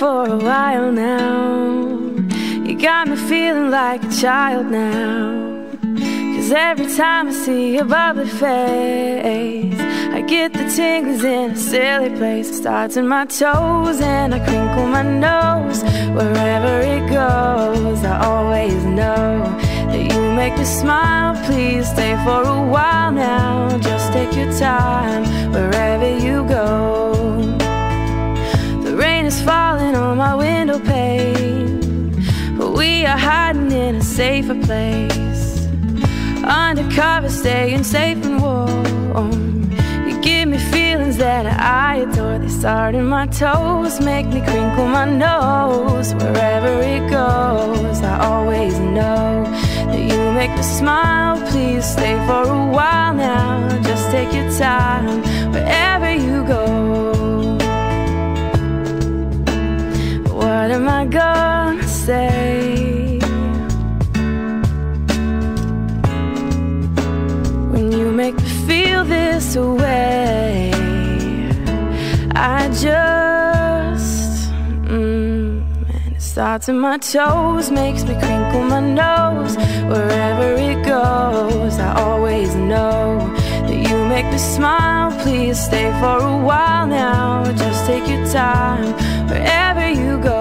for a while now. You got me feeling like a child now. 'Cause every time I see your bubbly face, I get the tingles in a silly place. It starts in my toes and I crinkle my nose. Wherever it goes, I always know that you make me smile. Please stay for a while now. Just take your time wherever you go. The rain is falling on my window pane, but we are hiding in a safer place. Undercover, staying safe and warm. You give me feelings that I adore. They start in my toes, make me crinkle my nose. Wherever it goes, I always know that you make me smile. Please stay for a while now. Just take your time wherever you go. What am I gonna say? Make me feel this way. I just and it starts in my toes, makes me crinkle my nose. Wherever it goes, I always know that you make me smile. Please stay for a while now. Just take your time wherever you go.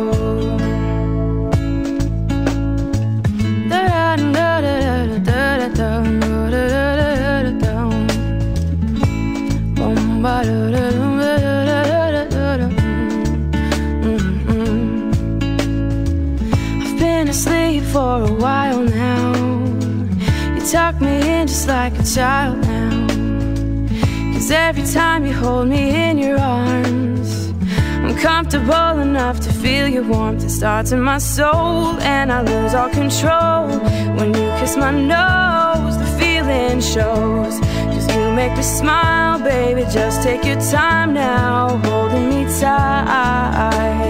I've been asleep for a while now. You tuck me in just like a child now. 'Cause every time you hold me in your arms, I'm comfortable enough to feel your warmth. It starts in my soul and I lose all control. When you kiss my nose, the feeling shows. 'Cause you make me smile, baby, just take your time now, holding me tight.